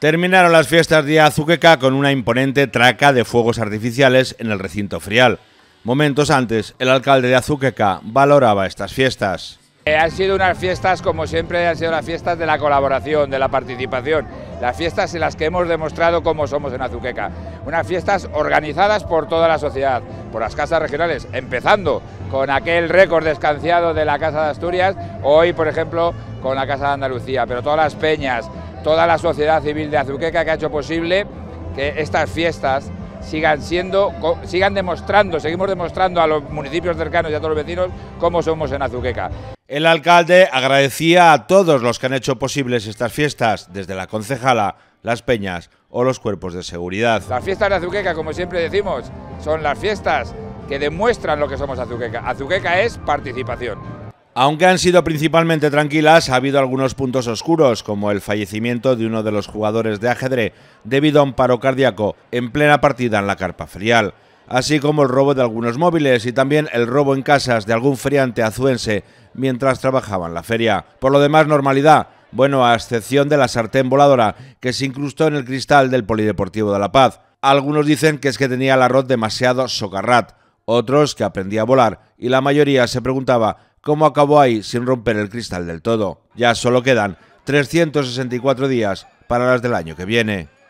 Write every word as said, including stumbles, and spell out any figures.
Terminaron las fiestas de Azuqueca con una imponente traca de fuegos artificiales en el recinto ferial. Momentos antes, el alcalde de Azuqueca valoraba estas fiestas. Eh, han sido unas fiestas, como siempre, han sido las fiestas de la colaboración, de la participación, las fiestas en las que hemos demostrado cómo somos en Azuqueca. Unas fiestas organizadas por toda la sociedad, por las casas regionales, empezando con aquel récord descanciado de la Casa de Asturias, hoy, por ejemplo, con la Casa de Andalucía, pero todas las peñas, toda la sociedad civil de Azuqueca que ha hecho posible que estas fiestas sigan siendo, sigan demostrando, seguimos demostrando a los municipios cercanos y a todos los vecinos cómo somos en Azuqueca. El alcalde agradecía a todos los que han hecho posibles estas fiestas, desde la concejala, las peñas o los cuerpos de seguridad. Las fiestas de Azuqueca, como siempre decimos, son las fiestas que demuestran lo que somos Azuqueca. Azuqueca es participación. Aunque han sido principalmente tranquilas, ha habido algunos puntos oscuros, como el fallecimiento de uno de los jugadores de ajedrez debido a un paro cardíaco en plena partida en la carpa ferial, así como el robo de algunos móviles y también el robo en casas de algún feriante azuense mientras trabajaba en la feria. Por lo demás, normalidad, bueno, a excepción de la sartén voladora que se incrustó en el cristal del Polideportivo de La Paz. Algunos dicen que es que tenía el arroz demasiado socarrat, otros que aprendía a volar y la mayoría se preguntaba cómo acabó ahí sin romper el cristal del todo. Ya solo quedan trescientos sesenta y cuatro días para las del año que viene.